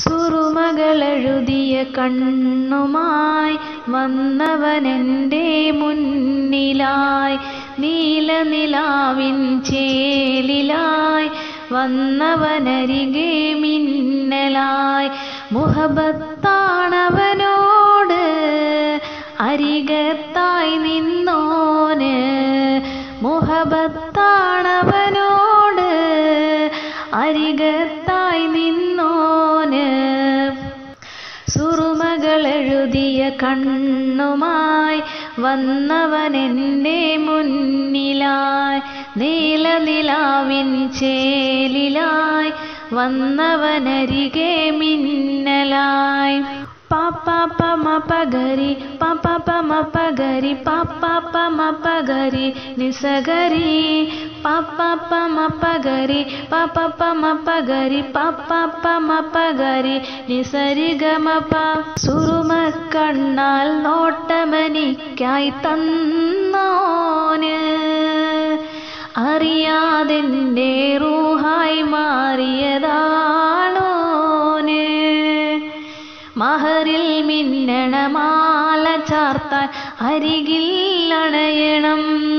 സുറുമകളെഴുതിയ കണ്ണുമായി വന്നവനെൻ്റെ മുന്നിലായി, നീലനിലാവിൻ ചേലിലായി വന്നവനരികെ മിന്നലായി. മുഹബത്താണവനോട് അരികത്തായി നിന്നോന്, മുഹബത്താണവനോട് അരികത്തായി നിന്നോന്. സുറുമകളെഴുതിയ കണ്ണുമായി വന്നവനെൻ്റെ മുന്നിലായി, നീലനിലാവിൻ ചേലിലായി വന്നവനരികെ മിന്നലായി. പാപ്പാപ്പ മപഗരി പാപ്പാപ്പ മപഗരി പാപ്പാപ്പ മപഗരി നിസഗരി, പാപ്പാപ്പ മപഗരി പാപ്പാപ്പ മപഗരി പാപ്പാപ്പ മപഗരി നിസരിഗമപ. സുറുമക്കണ്ണാൽ നോട്ടമനിക്കായി തന്നോന്, അറിയാതെൻ്റെ റൂഹായി മാറിയതാണോന്. മഹറിൽ മിന്നണമാല ചാർത്താൻ അരികിൽ അണയണം,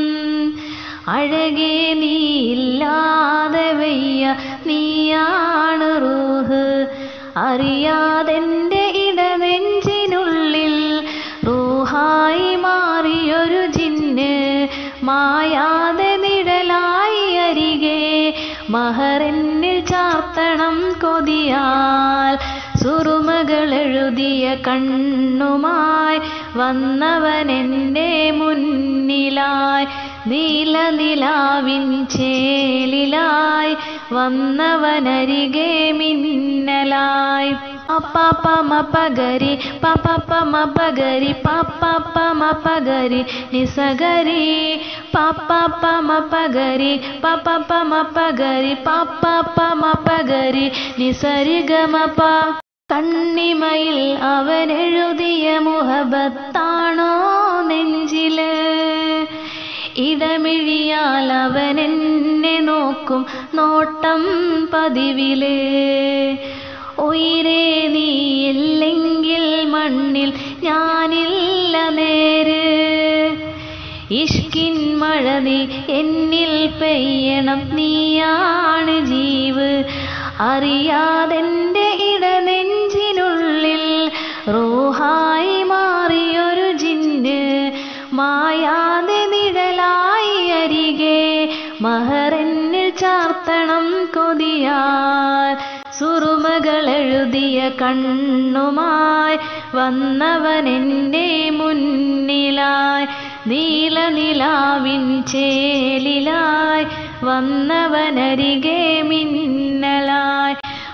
അഴകേ നീയില്ലാതെ വയ്യ നീയാണ് റൂഹ്. അറിയാതെൻ്റെ ഇടനെഞ്ചിനുള്ളിൽ റൂഹായി മാറിയൊരു ജിന്ന്, മായാതെ നിഴലായി അരികെ മഹറെന്നിൽ ചാർത്തണം കൊതിയാൽ. സുറുമകളെഴുതിയ കണ്ണുമായി വന്നവനെൻ്റെ മുന്നിലായി, നീലനിലാവിൻ ചേലിലായി വന്നവനരികെ മിന്നലായി. പാപ്പാപ്പ മപഗരി പാപ്പാപ്പ മപഗരി പാപ്പാപ്പ മപഗരി നിസഗരി, പാപ്പാപ്പ മപഗരി പാപ്പാപ്പ മപഗരി പാപ്പാപ്പ മപഗരി നിസരിഗമപ. കണ്ണിമയിൽ അവനെഴുതിയ മുഹബത്താണോ നെഞ്ചില്, ഇടമിഴിയാൽ അവനെന്നെ നോക്കും നോട്ടം പതിവില്. ഉയിരേ നീയില്ലെങ്കിൽ മണ്ണിൽ ഞാനില്ല നേര്, ഇഷ്കിൻ മഴ നീ എന്നിൽ പെയ്യണം നീയാണ് ജീവ്. അറിയാതെൻ്റെ ഇടനെഞ്ചിനുള്ളിൽ റൂഹായി മാറിയൊരു ജിന്ന്, മായാതെ നിഴലായി അരികെ മഹറെന്നിൽ ചാർത്തണം കൊതിയാൽ. സുറുമകളെഴുതിയ കണ്ണുമായി വന്നവനെൻ്റെ മുന്നിലായി, നീലനിലാവിൻ ചേലിലായി വന്നവനരികെ മിന്നലായി.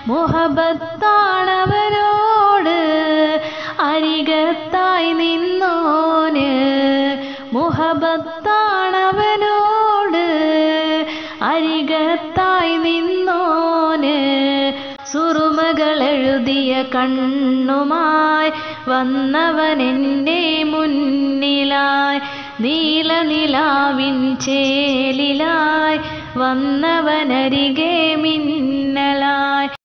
മുഹബത്താണവനോട് അരികത്തായി നിന്നോന്, മുഹബത്താണവനോട് അരികത്തായി നിന്നോന്. സുറുമകളെഴുതിയ കണ്ണുമായി വന്നവനെൻ്റെ മുന്നിലായി, നീലനിലാവിൻ ചേലിലായി വന്നവനരികെ മിന്നലായി.